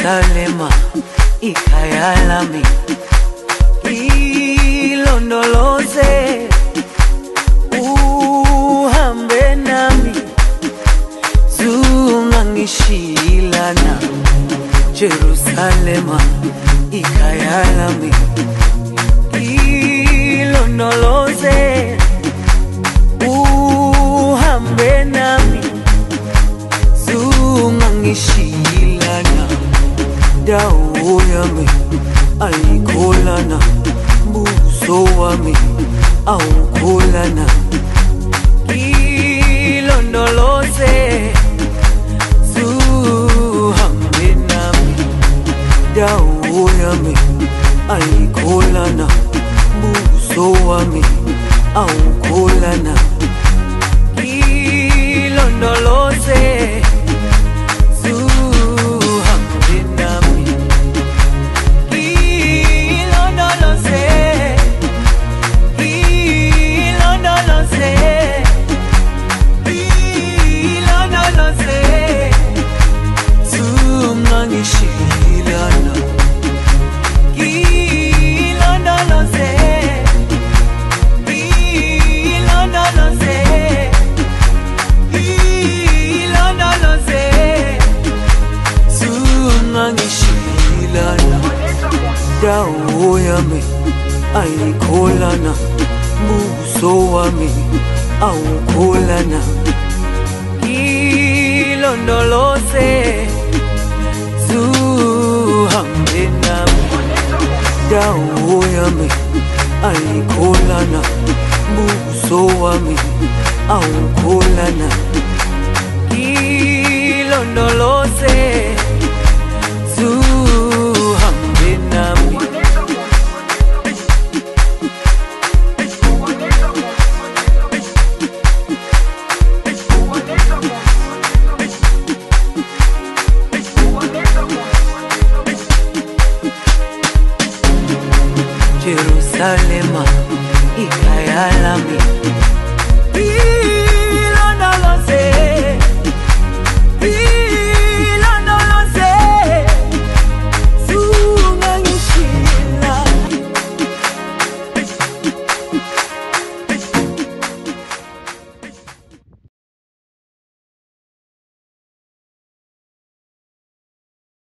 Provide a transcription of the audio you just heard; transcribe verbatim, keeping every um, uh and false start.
Jerusalema ikhaya lami, ilondoloze uhambe nami, zungangishilana. Jerusalema ikhaya lami, ilondoloze uhambe nami, zungangishilana. Dawo yami ayikholana, buso wami awukholana. Ilondoloze zuhambe nami, dawo yami ayikholana, buso wami awukholana. Ilondoloze dawo yami ayikholana, buso wami awukholana. Ilondoloze zuhambe nami, dawo yami ayikholana, buso wami awukholana. Ilondoloze zuhambe